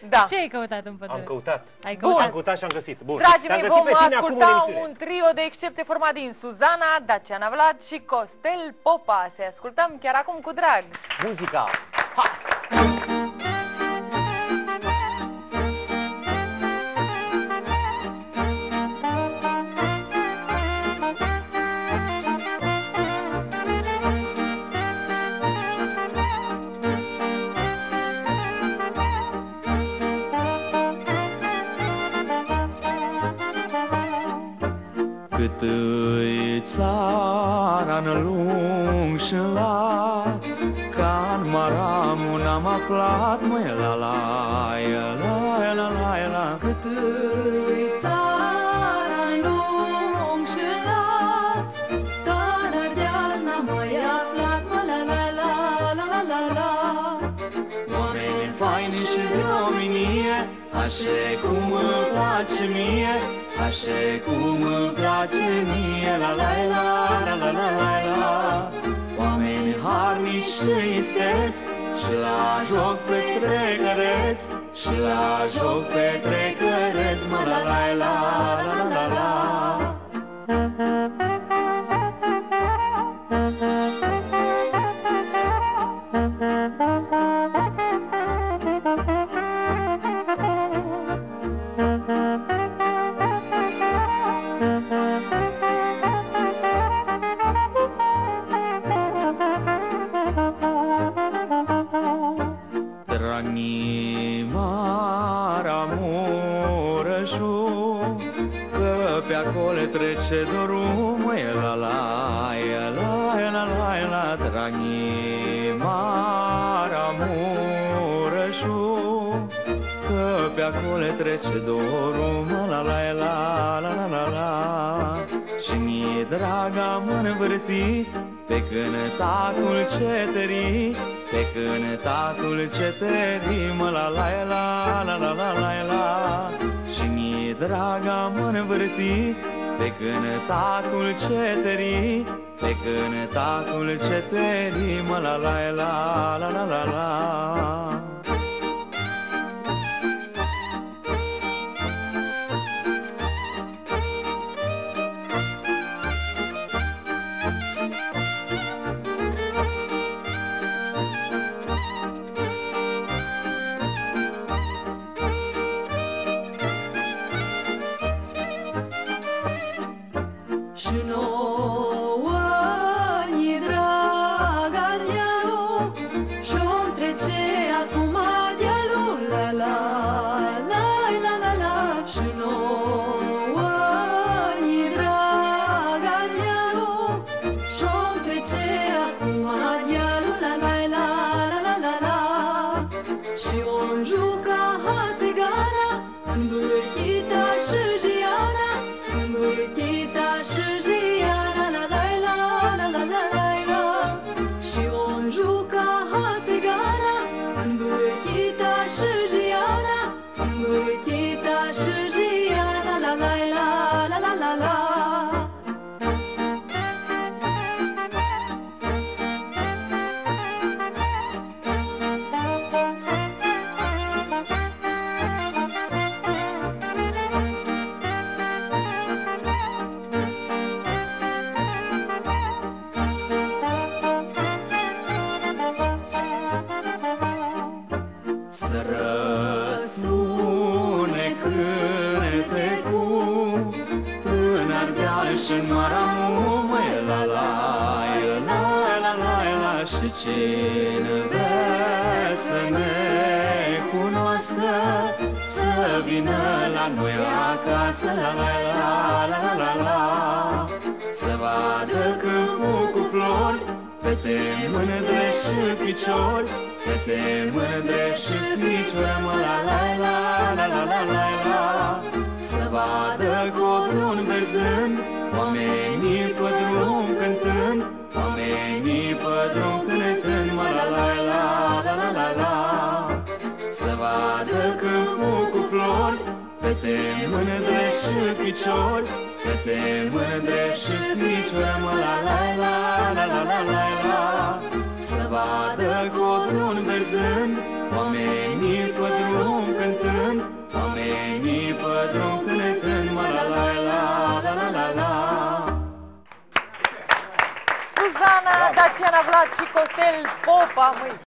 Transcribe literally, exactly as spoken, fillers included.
Da. Ce ai căutat în pădure? Am căutat. Ai Bun. căutat? Am căutat și am găsit. Bun. Dragii Te-am mei, găsit vom pe tine acum în asculta emisiune. un trio de excepție format din Suzana, Daciana Vlad și Costel Popa. Să ascultăm chiar acum cu drag. Muzica. Ha! Cât îi țara-n lung și lat, ca-n Maramu n-am aflat, măi, la la la la la la. Cât îi țara-n lung și lat, ca-n Ardeal n-am mai aflat, mă, la la la la la la la. Oameni faini și de omenie, așa cum îmi place mie, așa cum îmi place mie, la la la la la la la la. Oameni harnici și isteți, și la joc petrecăreți, și la joc petrecăreți, mă, la la la la la la la. Dragni Maramureșu, că pe acolo trece dorul, măi, la la la la la la. Dragni Maramureșu, că pe acolo trece dorul, mă, la la la la la la la. Și mi-e draga mă învârti pe cântatul ceterii, pe cântatul ceterii, mă, la la la la la la la la. Și mi-e draga mă învârti pe cântatul ceterii, pe cântatul ceterii, mă, la la la la la la la. Și nouă ni drag Ardealul, și-om trece acum dealul, la la la la la la. Și nouă ni drag Ardealul, și-om trece acum dealul, la la la la la la la. Și-om juca țigana în Bârchita și Giana, în Bârchita și Giana, la la la la la la la la. Și-om juca țigana în Bârchita și Giana, în Bârchita și Giana, la la la la la la la. Să răsune cântecul în Ardeal și-n Maramu, măi, la la la la la la. Și cine vrea să ne cunoască, să vină la noi acasă, la la la la la la la. Să vadă câmpul cu flori, fete mândre și piciori, fete mândre și piciori, mă, la la la la la la la la. Să vadă codron verzând, oamenii pe drum cântând, oamenii pe drum cântând, mă, la la la la la la la. Să vadă câmpul cu flori, fete mândre și piciori, fete mândre și piciori, mă, la la la la la la la la. Să vadă codron verzând, oamenii pe drum cântând, Suzana, Daciana Vlad și Costel Popa, măi.